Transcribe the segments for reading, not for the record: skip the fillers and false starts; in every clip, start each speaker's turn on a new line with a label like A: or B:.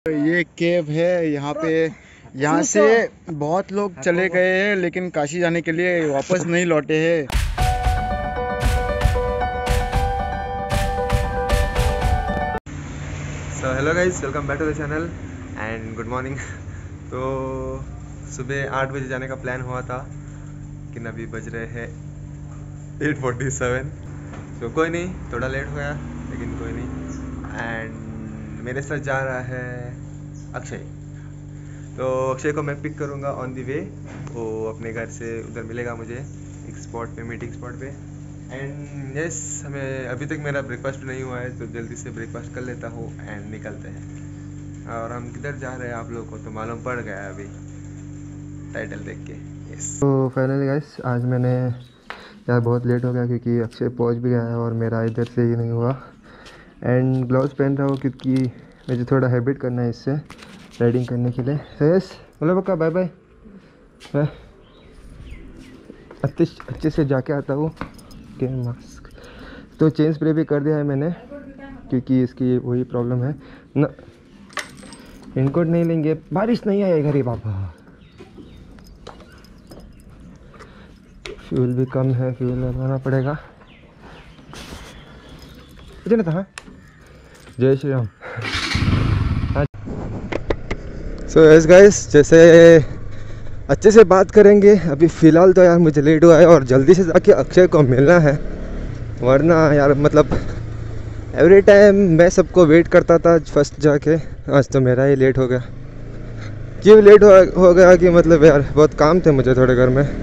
A: ये केव है यहाँ पे। यहाँ से बहुत लोग चले गए हैं लेकिन काशी जाने के लिए वापस नहीं लौटे हैं।
B: So hello guys, welcome back to the channel and good morning. तो सुबह 8 बजे जाने का प्लान हुआ था लेकिन अभी बज रहे हैं 8:47। तो कोई नहीं, थोड़ा लेट हो गया लेकिन कोई नहीं। एंड मेरे साथ जा रहा है अक्षय। तो अक्षय को मैं पिक करूँगा ऑन दी वे। वो अपने घर से उधर मिलेगा मुझे एक स्पॉट पे, मीटिंग स्पॉट पे। एंड यस, हमें अभी तक मेरा ब्रेकफास्ट नहीं हुआ है तो जल्दी से ब्रेकफास्ट कर लेता हूँ एंड निकलते हैं। और हम किधर जा रहे हैं आप लोगों को तो मालूम पड़ गया अभी टाइटल देख के। यस, तो फाइनली गाइस आज मैंने यार बहुत लेट हो गया क्योंकि अक्षय पहुँच भी गया है और मेरा इधर से ही नहीं हुआ। एंड ग्लव्स पहन रहा हूँ क्योंकि मुझे थोड़ा हैबिट करना है इससे राइडिंग करने के लिए। तो यस, बोलो पक्का बाय बाय। अच्छे से जाके आता हूँ। मास्क तो चेन स्प्रे भी कर दिया है मैंने क्योंकि इसकी वही प्रॉब्लम है ना। इनकोट नहीं लेंगे, बारिश नहीं आएगा रे बाबा। फ्यूल भी कम है, फ्यूल लगाना पड़ेगा। ना था। जय Shri Ram. So yes guys, जैसे अच्छे से बात करेंगे। अभी फ़िलहाल तो यार मुझे लेट हुआ है और जल्दी से जाके अक्षय को मिलना है, वरना यार मतलब एवरी टाइम मैं सबको वेट करता था फर्स्ट जाके। आज तो मेरा ही लेट हो गया। क्यों लेट हो गया कि मतलब यार बहुत काम थे मुझे थोड़े घर में।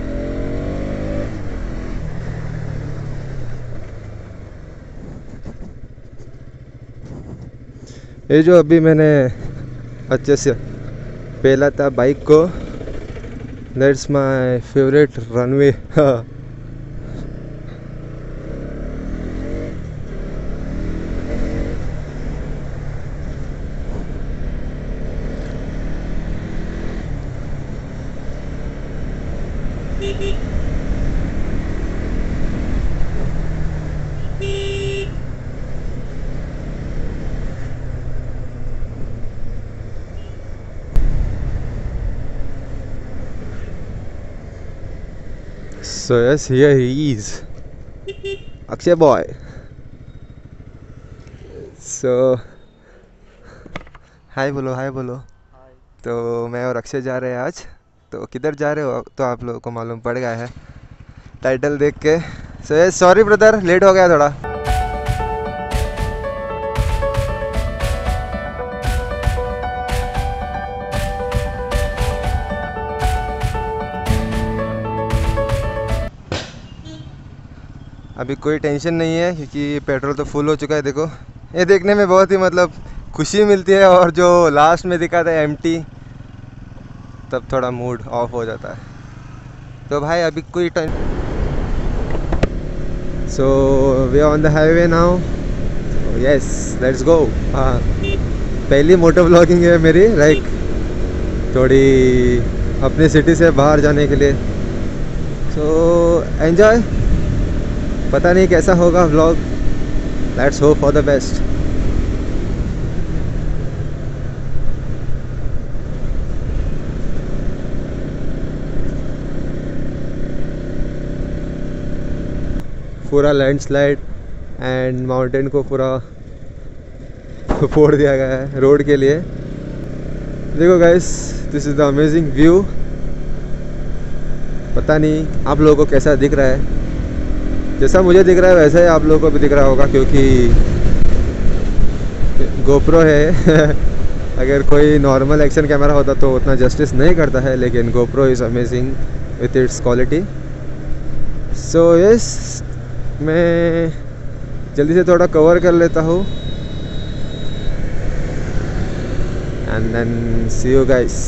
B: ये जो अभी मैंने अच्छे से पहला था बाइक को, that's my favourite runway. So yes, here he is, Akshay boy. So hi बोलो, हाय बोलो। तो मैं और अक्षय जा रहे हैं आज। तो किधर जा रहे हो तो आप लोगों को मालूम पड़ गया है टाइटल देख के। So yes, sorry brother, late हो गया थोड़ा। अभी कोई टेंशन नहीं है क्योंकि पेट्रोल तो फुल हो चुका है। देखो, ये देखने में बहुत ही मतलब खुशी मिलती है और जो लास्ट में दिखा था एम्प्टी, तब थोड़ा मूड ऑफ हो जाता है। तो भाई अभी कोई tension. So we are on the highway now. Yes, let's go. हाँ, पहली मोटो व्लॉगिंग है मेरी, लाइक थोड़ी अपनी सिटी से बाहर जाने के लिए। So enjoy. पता नहीं कैसा होगा vlog, let's hope for the best. पूरा लैंडस्लाइड एंड माउंटेन को पूरा फोड़ दिया गया है रोड के लिए। देखो guys, this is the amazing view. पता नहीं आप लोगों को कैसा दिख रहा है। जैसा मुझे दिख रहा है वैसा ही आप लोगों को भी दिख रहा होगा क्योंकि गोप्रो है। अगर कोई नॉर्मल एक्शन कैमरा होता तो उतना जस्टिस नहीं करता है, लेकिन GoPro is amazing with its quality. So yes, मैं जल्दी से थोड़ा कवर कर लेता हूँ and then see you guys.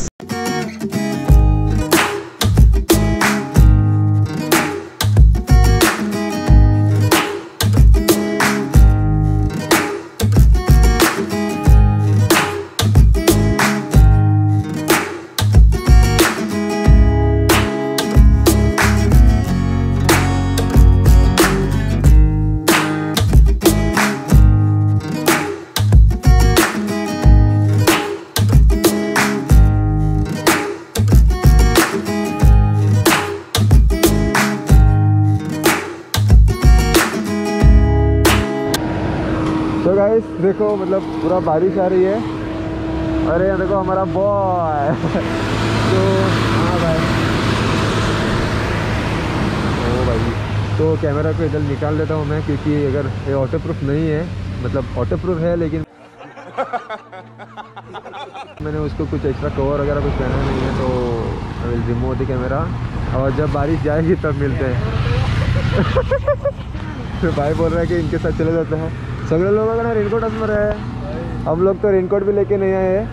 B: देखो मतलब पूरा बारिश आ रही है। अरे यहाँ देखो हमारा बॉय तो हाँ भाई, ओ भाई, तो कैमरा को इधर निकाल देता हूँ मैं, क्योंकि अगर ये वाटर प्रूफ नहीं है, मतलब वाटर प्रूफ है लेकिन मैंने उसको कुछ एक्स्ट्रा कवर वगैरह कुछ पहना नहीं है, तो I will remove the camera और जब बारिश जाएगी तब मिलते हैं। तो भाई बोल रहा है कि इनके साथ चले जाते हैं। सगले लोगों का ना रेनकोट असमर है, हम लोग तो रेनकोट भी लेके नहीं आए हैं।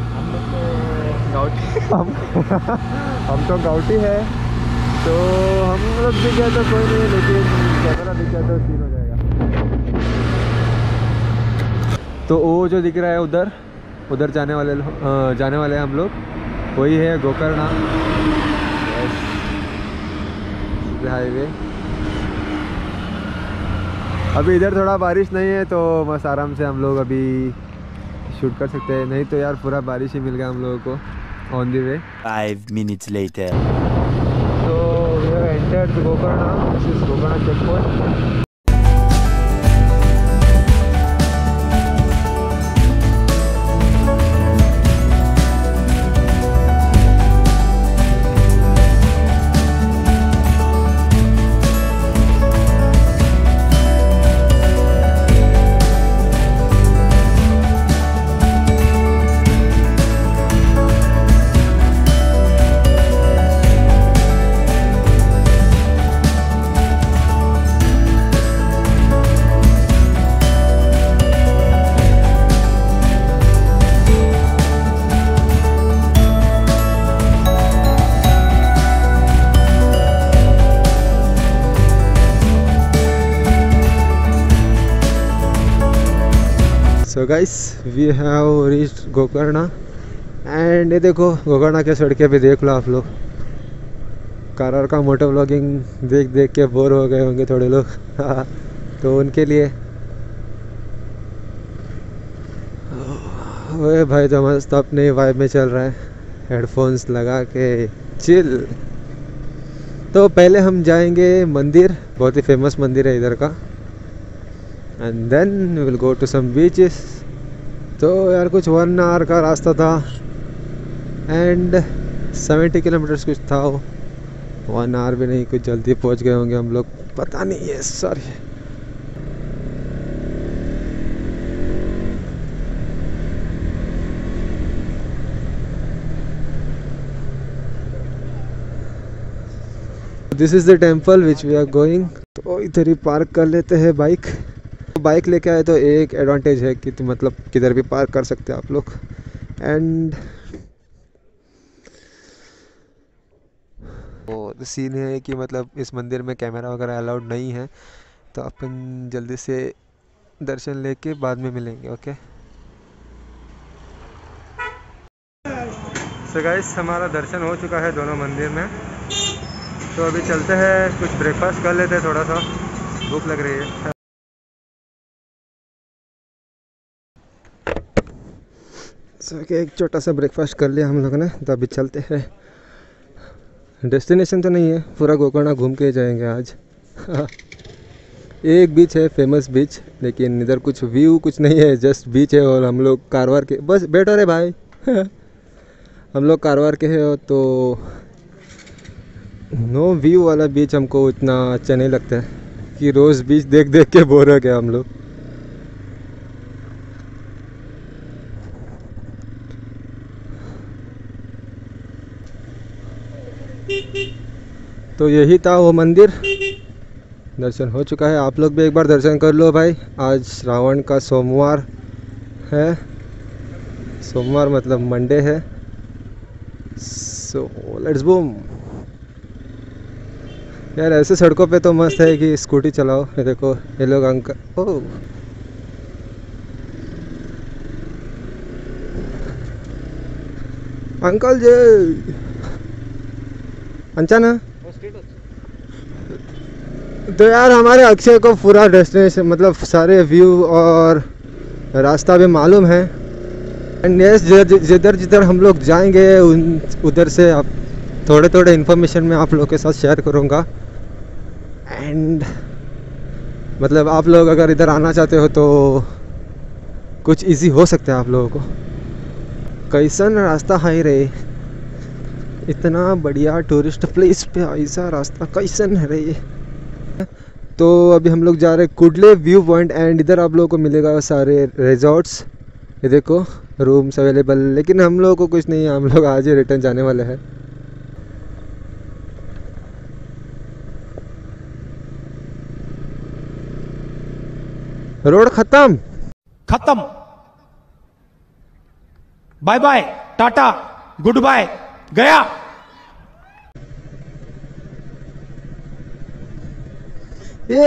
B: हम तो गाउटी है, तो हम लोग दिख गए तो कोई नहीं, लेकिन कैमरा दिख गया तो सीन हो जाएगा। तो वो जो दिख रहा है उधर उधर जाने वाले हैं हम लोग, वही है गोकर्ण हाईवे। अभी इधर थोड़ा बारिश नहीं है तो बस आराम से हम लोग अभी शूट कर सकते हैं, नहीं तो यार पूरा बारिश ही मिल गया हम लोगों को on the way.
C: 5 minutes later.
B: तो we have entered Gokarna, this is Gokarna check post. So guys we have reached Gokarna and ये देखो गोकर्ण के सड़कें पे देख लो आप लोग। कार का मोटो व्लॉगिंग देख देख के बोर हो गए होंगे थोड़े लोग तो उनके लिए ओए भाई तो मस्त अपने वाइब में चल रहा है, हेडफोन्स लगा के चिल। तो पहले हम जाएंगे मंदिर, बहुत ही फेमस मंदिर है इधर का, and then we will go to some beaches. तो यार कुछ 1 आवर का रास्ता था एंड 70 किलोमीटर्स कुछ था वो, 1 आवर भी नहीं, कुछ जल्दी पहुंच गए होंगे हम लोग, पता नहीं है sorry. This is the temple which we are going. तो इधर ही पार्क कर लेते हैं बाइक। बाइक लेके आए तो एक एडवांटेज है कि तो मतलब किधर भी पार्क कर सकते हैं आप लोग। एंड वो सीन है कि मतलब इस मंदिर में कैमरा वगैरह अलाउड नहीं है, तो अपन जल्दी से दर्शन लेके बाद में मिलेंगे। ओके सो गाइस हमारा दर्शन हो चुका है दोनों मंदिर में, तो अभी चलते हैं कुछ ब्रेकफास्ट कर लेते हैं, थोड़ा सा भूख लग रही है। एक छोटा सा ब्रेकफास्ट कर लिया हम लोगों ने, तो अभी चलते हैं। डेस्टिनेशन तो नहीं है, पूरा गोकर्ण घूम के जाएंगे आज। एक बीच है फेमस बीच, लेकिन इधर कुछ व्यू कुछ नहीं है, जस्ट बीच है। और हम लोग कारवार के, बस बैठो रे भाई हम लोग कारवार के हैं, तो नो व्यू वाला बीच हमको इतना अच्छा नहीं लगता है, कि रोज़ बीच देख देख के बोर हो गया हम लोग। तो यही था वो मंदिर, दर्शन हो चुका है। आप लोग भी एक बार दर्शन कर लो भाई। आज श्रावण का सोमवार है, सोमवार मतलब मंडे है। So let's boom. यार ऐसे सड़कों पे तो मस्त है कि स्कूटी चलाओ। ये देखो ये लोग अंकल, ओह अंकल जी अंचना। तो यार हमारे अक्षय को पूरा डेस्टिनेशन मतलब सारे व्यू और रास्ता भी मालूम है। एंड यस जिधर जिधर हम लोग जाएंगे उधर से आप थोड़े थोड़े इन्फॉर्मेशन मैं आप लोग के साथ शेयर करूँगा। एंड मतलब आप लोग अगर इधर आना चाहते हो तो
D: कुछ इजी हो सकता है आप लोगों को। कैसन रास्ता है रे, इतना बढ़िया टूरिस्ट प्लेस पे ऐसा रास्ता कैसन है रे ये। तो अभी हम लोग जा रहे हैं कुडले व्यू पॉइंट एंड इधर आप लोगों को मिलेगा सारे रिजॉर्ट्स। ये देखो रूम्स अवेलेबल, लेकिन हम लोगों को कुछ नहीं है, हम लोग आज ही रिटर्न जाने वाले हैं। रोड खत्म
E: bye bye tata good bye गया।
D: ये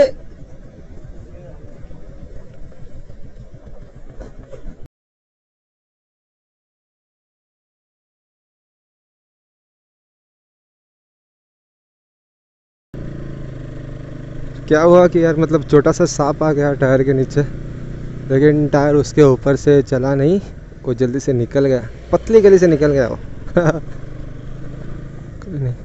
D: क्या हुआ कि यार मतलब छोटा सा सांप आ गया टायर के नीचे, लेकिन टायर उसके ऊपर से चला नहीं, वो जल्दी से निकल गया, पतली गली से निकल गया वो। कोई नहीं।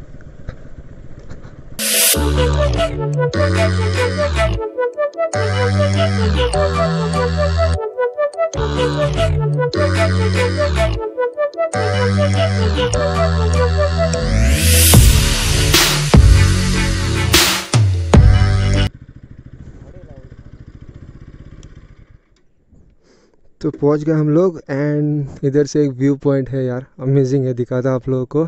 D: तो पहुंच गए हम लोग एंड इधर से एक व्यू पॉइंट है यार, अमेजिंग है, दिखाता आप लोगों को।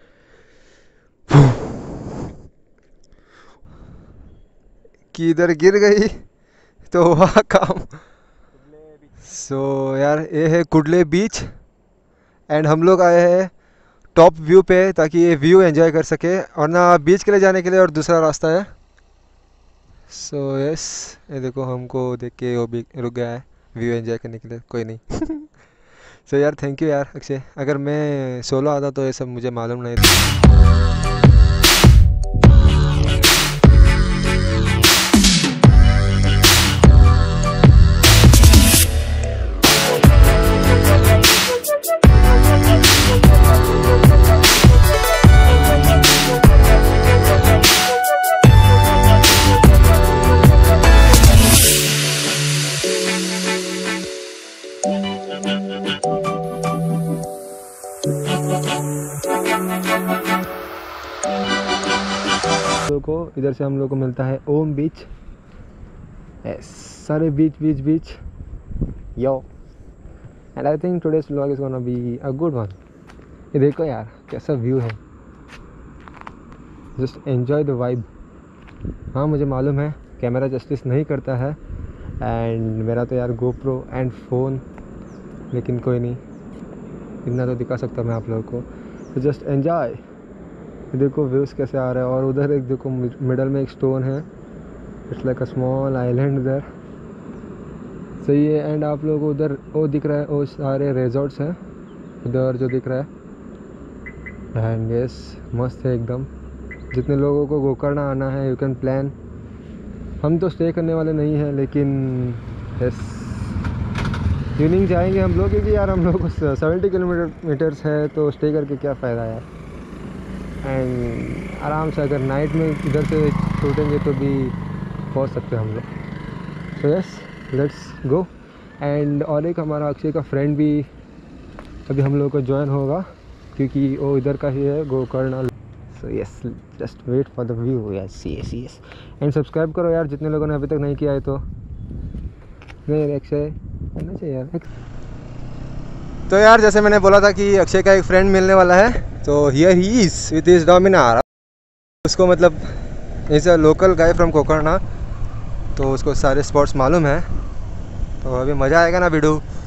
D: कि इधर गिर गई तो वहाँ काम। सो यार ये है कुडले बीच एंड हम लोग आए हैं टॉप व्यू पे ताकि ये व्यू एंजॉय कर सके, और ना बीच के लिए जाने के लिए और दूसरा रास्ता है। सो यस ये देखो हमको देख के वो भी रुक गया है व्यू एंजॉय करने के लिए, कोई नहीं। सो यार थैंक यू यार अक्षय, अगर मैं सोलो आता तो ये सब मुझे मालूम नहीं था। को इधर से हम लोग को मिलता है ओम बीच। यस सारे beach yo and I think today's vlog is gonna be a good one. ये देखो यार कैसा व्यू है, जस्ट एंजॉय द वाइब। हाँ मुझे मालूम है कैमरा जस्टिस नहीं करता है एंड मेरा तो यार गोप्रो एंड फ़ोन, लेकिन कोई नहीं, इतना तो दिखा सकता मैं आप लोगों को। तो जस्ट एंजॉय। देखो व्यूज़ कैसे आ रहा है, और उधर एक देखो मिडल में एक स्टोन है, it's like a small island उधर, सही है। एंड आप लोगों को उधर वो दिख रहा है, वो सारे रिजॉर्ट्स हैं उधर जो दिख रहा है। एंड यस मस्त है एकदम। जितने लोगों को गोकर्ण आना है यू कैन प्लान। हम तो स्टे करने वाले नहीं हैं, लेकिन यस इवनिंग जाएंगे हम लोग, क्योंकि यार हम लोग को 70 किलोमीटर्स है तो स्टे करके क्या फ़ायदा यार। एंड आराम से अगर नाइट में इधर से छूटेंगे तो भी पहुंच सकते हैं हम लोग। So yes let's go. And और एक हमारा अक्षय का फ्रेंड भी अभी हम लोग को ज्वाइन होगा, क्योंकि वो इधर का ही है Gokarna. So yes just wait for the view. Yes yes yes and subscribe करो यार जितने लोगों ने अभी तक नहीं किया है तो। नहीं अक्षय करना चाहिए यार। तो यार जैसे मैंने बोला था कि अक्षय का एक फ्रेंड मिलने वाला है, तो here he is with his Dominar. उसको मतलब is a local guy from Gokarna, तो उसको सारे स्पॉट्स मालूम है, तो अभी मज़ा आएगा ना वीडियो।